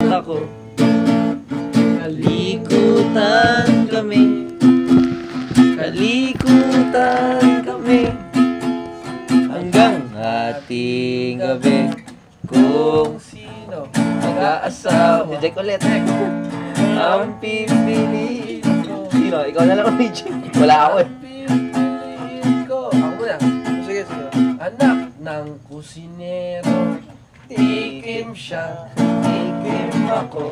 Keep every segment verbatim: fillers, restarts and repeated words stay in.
ako. Kalikutan kami, kalikutan kami, hanggang ating gabi. Kung sino mag-aasawa, Jack ulit, ang pipiliin ko. Sino? Ikaw na lang, Jack. Wala ako eh. Pipiliin ko. Ako muna. Sige, sige. Anak ng kusinero, tikim siya, tikim ako.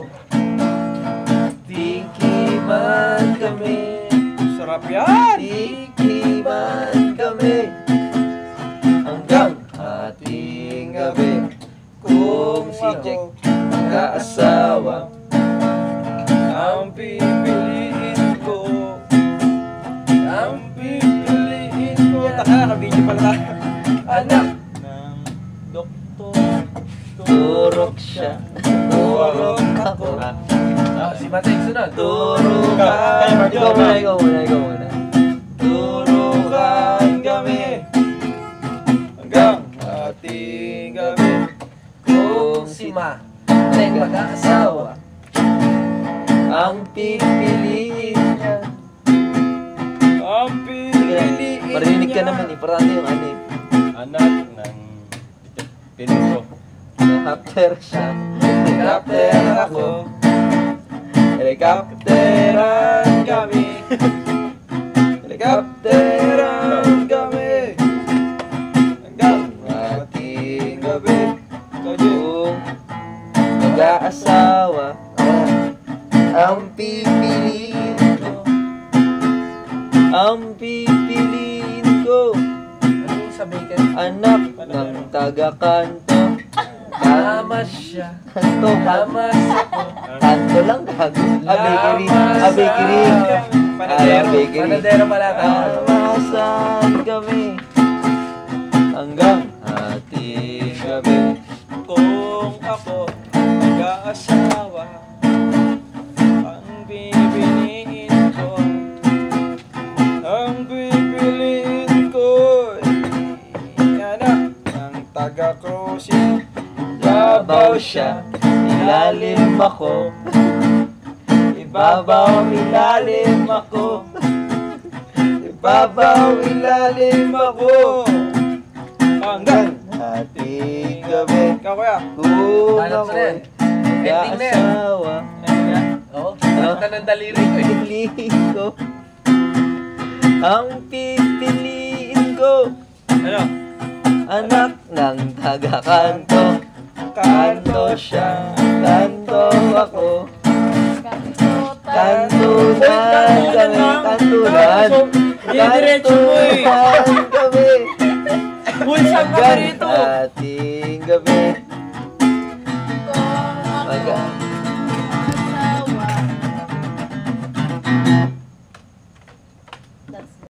Tikiman kami. Sarap yan! Tikiman kami, hanggang ating gabi. Kung si Jack mag-aasawa, Ang pipiliin ko, ang pipiliin ko. Taka, naka-video pala tayo. anak Ng doktor, Turok siya, turok ako. ah, si Mateng sunod. Turukan. Ikaw muna, ikaw muna, ikaw muna. turukan kami hanggang ating gabi. Kung si Ma Mateng mag-aasawa, Ang pipiliin niya. Ang Sige lang, pipiliin marinig ka niya. naman eh, parang yung ano eh. Anak ng pinito. Helicopter siya, helicopter ako. Helikopteran kami. Helikopteran kami hanggang ating gabi. Kung mag-aasawa, ang pipiliin ko, ang pipiliin ko, ano yung sabi ka? anak ng taga-kanto. Tama siya, Kanto, kanto, tama ako. kanto lang gago. Ah, bakery, ah, bakery. Ah, bakery. Panadero pala ka. Amasan kami hanggang ating gabi. Kung ako mag-aasawa, ang pipiliin ko, ang pipiliin ko, anak ng taga-cruising. Ibabaw siya, ilalim ako. Ibabaw, ilalim ako. Ibabaw, ilalim ako. Hanggang ating gabi. ikaw kuya. Kung Balance na yan. ako'y Ending na yan. mag-aasawa, Ayun nga. Oo, kanta ng daliri ko eh. pipiliin ko. Ang pipiliin ko, Ano? anak ng taga-kanto. Kanto siya, kanto ako. Kantunan kami, kantunan. Didiretso mo eh. Kantunan kami. Uy, saan ka ba rito? Ating gabi. Mag-